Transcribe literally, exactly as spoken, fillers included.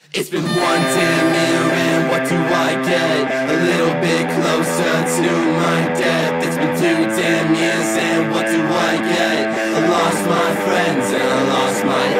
It's been one damn year and what do I get? A little bit closer to my death. It's been two damn years and what do I get? I lost my friends and I lost my